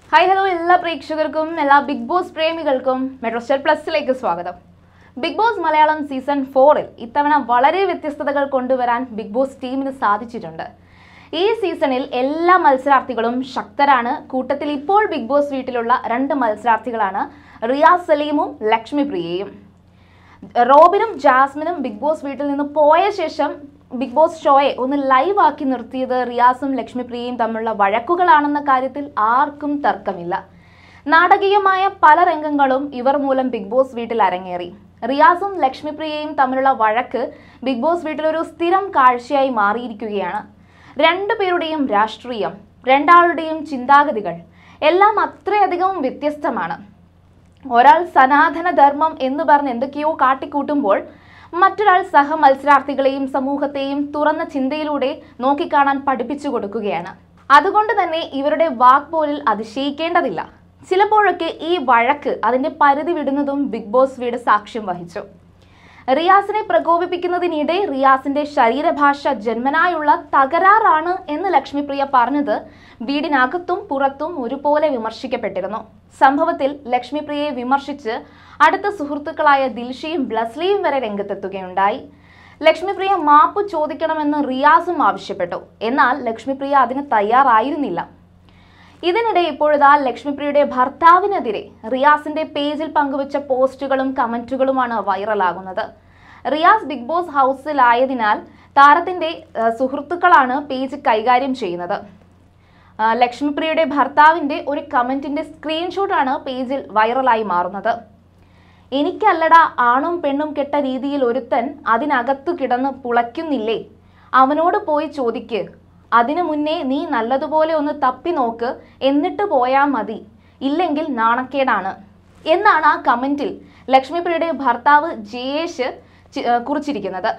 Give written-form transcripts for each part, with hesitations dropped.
Hi, hello, എല്ലാ പ്രേക്ഷകർക്കും എല്ലാ ബിഗ് ബോസ് പ്രേമികൾക്കും മെട്രോസ്റ്റാർ പ്ലസിലേക്ക് സ്വാഗതം. ബിഗ് ബോസ് മലയാളം സീസൺ 4-ൽ ഇത്തവണ വളരെ വ്യത്യസ്തതകൾ കൊണ്ടുവരാൻ ബിഗ് ബോസ് ടീമിന് സാധിച്ചിട്ടുണ്ട്. ഈ സീസണിൽ എല്ലാ മത്സരാർത്ഥികളും ശക്തരാണ്. കൂട്ടത്തിൽ ഇപ്പോൾ ബിഗ് ബോസ് വീട്ടിലുള്ള 2 മത്സരാർത്ഥികളാണ് റിയാസ് സലീമും ലക്ഷ്മി പ്രിയയും. റോബിനും ജാസ്മിനും ബിഗ് ബോസ് വീട്ടിൽ നിന്ന് പോയ ശേഷം ബിഗ് ബോസ് ഷോയെ ഒന്ന് ലൈവ് ആക്കി നിർത്തിയത് റിയാസും ലക്ഷ്മി പ്രിയയും തമ്മിലുള്ള വഴക്കുകളാണെന്ന കാര്യത്തിൽ ആർക്കും തർക്കമില്ല. നാടകീയമായ പല രംഗങ്ങളും ഇവർ മൂലം ബിഗ് ബോസ് വീട്ടിൽ അരങ്ങേറി. റിയാസും ലക്ഷ്മി പ്രിയയും തമ്മിലുള്ള വഴക്ക് ബിഗ് ബോസ് വീട്ടിലൊരു സ്ഥിരം കാഴ്ചയായി മാറിയിരിക്കുകയാണ്. രണ്ടുപേരുടെയും രാഷ്ട്രീയം, രണ്ടാളുടെയും ചിന്താഗതികൾ എല്ലാം അത്രയധികം വ്യത്യസ്തമാണ്. ഒരാൾ സനാതന ധർമ്മം എന്ന് പറഞ്ഞ് എന്തൊക്കെയോ കാട്ടിക്കൂട്ടുമ്പോൾ മറ്റൊരാൾ സഹ മത്സരാർത്ഥികളെയും സമൂഹത്തെയും തുറന്ന ചിന്തയിലൂടെ നോക്കിക്കാണാൻ പഠിപ്പിച്ചു കൊടുക്കുകയാണ്. അതുകൊണ്ട് തന്നെ ഇവരുടെ വാക്പോലിൽ അതിശയിക്കേണ്ടതില്ല. ചിലപ്പോഴൊക്കെ ഈ വഴക്ക് അതിന്റെ പരിധി വിടുന്നതും ബിഗ് ബോസ് വീട് സാക്ഷ്യം വഹിച്ചു. റിയാസിനെ പ്രകോപിപ്പിക്കുന്നതിനിടെ റിയാസിന്റെ ശരീരഭാഷ ജന്മനായുള്ള തകരാറാണ് എന്ന് ലക്ഷ്മി പ്രിയ പറഞ്ഞത് വീടിനകത്തും പുറത്തും ഒരുപോലെ വിമർശിക്കപ്പെട്ടിരുന്നു. സംഭവത്തിൽ ലക്ഷ്മി പ്രിയയെ വിമർശിച്ച് അടുത്ത സുഹൃത്തുക്കളായ ദിൽഷയും ബ്ലസ്ലിയും വരെ രംഗത്തെത്തുകയുണ്ടായി. ലക്ഷ്മി പ്രിയ മാപ്പ് ചോദിക്കണമെന്ന് റിയാസും ആവശ്യപ്പെട്ടു. എന്നാൽ ലക്ഷ്മി പ്രിയ അതിന് തയ്യാറായിരുന്നില്ല. ഇതിനിടെ ഇപ്പോഴാ ലക്ഷ്മിപ്രിയയുടെ ഭർത്താവിനെതിരെ റിയാസിന്റെ പേജിൽ പങ്കുവച്ച പോസ്റ്റുകളും കമന്റുകളുമാണ് വൈറലാകുന്നത്. റിയാസ് ബിഗ് ബോസ് ഹൗസിലായതിനാൽ താരത്തിന്റെ സുഹൃത്തുക്കളാണ് പേജ് കൈകാര്യം ചെയ്യുന്നത്. ലക്ഷ്മിപ്രിയയുടെ ഭർത്താവിന്റെ ഒരു കമന്റിന്റെ സ്ക്രീൻഷോട്ടാണ് പേജിൽ വൈറലായി മാറുന്നത്. എനിക്കല്ലടാ ആണും പെണ്ണും കെട്ട രീതിയിൽ ഒരുത്തൻ അതിനകത്തു കിടന്ന് പുളയ്ക്കുന്നില്ലേ, അവനോട് പോയി ചോദിക്ക്. അതിനു മുന്നേ നീ നല്ലതുപോലെ ഒന്ന് തപ്പി നോക്ക്, എന്നിട്ട് പോയാൽ മതി, ഇല്ലെങ്കിൽ നാണക്കേടാണ് എന്നാണ് ആ കമന്റിൽ ലക്ഷ്മിപ്രിയയുടെ ഭർത്താവ് ജയേഷ് കുറിച്ചിരിക്കുന്നത്.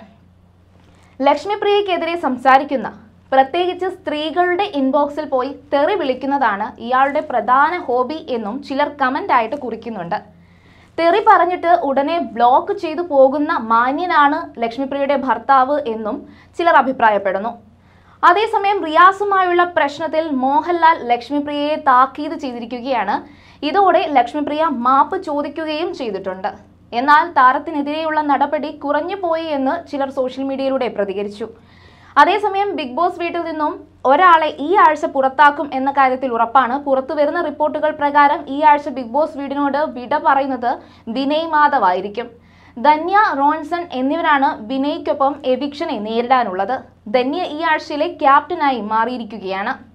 ലക്ഷ്മിപ്രിയക്കെതിരെ സംസാരിക്കുന്ന, പ്രത്യേകിച്ച് സ്ത്രീകളുടെ ഇൻബോക്സിൽ പോയി തെറി വിളിക്കുന്നതാണ് ഇയാളുടെ പ്രധാന ഹോബി എന്നും ചിലർ കമന്റായിട്ട് കുറിക്കുന്നുണ്ട്. തെറി പറഞ്ഞിട്ട് ഉടനെ ബ്ലോക്ക് ചെയ്തു പോകുന്ന മാന്യനാണ് ലക്ഷ്മിപ്രിയയുടെ ഭർത്താവ് എന്നും ചിലർ അഭിപ്രായപ്പെടുന്നു. അതേസമയം റിയാസുമായുള്ള പ്രശ്നത്തിൽ മോഹൻലാൽ ലക്ഷ്മിപ്രിയയെ താക്കീത് ചെയ്തിരിക്കുകയാണ്. ഇതോടെ ലക്ഷ്മിപ്രിയ മാപ്പ് ചോദിക്കുകയും ചെയ്തിട്ടുണ്ട്. എന്നാൽ താരത്തിനെതിരെയുള്ള നടപടി കുറഞ്ഞുപോയി എന്ന് ചിലർ സോഷ്യൽ മീഡിയയിലൂടെ പ്രതികരിച്ചു. അതേസമയം ബിഗ് ബോസ് വീട്ടിൽ നിന്നും ഒരാളെ ഈ ആഴ്ച പുറത്താക്കും എന്ന കാര്യത്തിൽ ഉറപ്പാണ്. പുറത്തു വരുന്ന റിപ്പോർട്ടുകൾ പ്രകാരം ഈ ആഴ്ച ബിഗ് ബോസ് വീടിനോട് വിട പറയുന്നത് വിനയ് മാധവ് ആയിരിക്കും. ധന്യ, റോൺസൺ എന്നിവരാണ് വിനയ്ക്കൊപ്പം എവിക്ഷനെ നേരിടാനുള്ളത്. ധന്യ ഈ ആഴ്ചയിലെ ക്യാപ്റ്റനായി മാറിയിരിക്കുകയാണ്.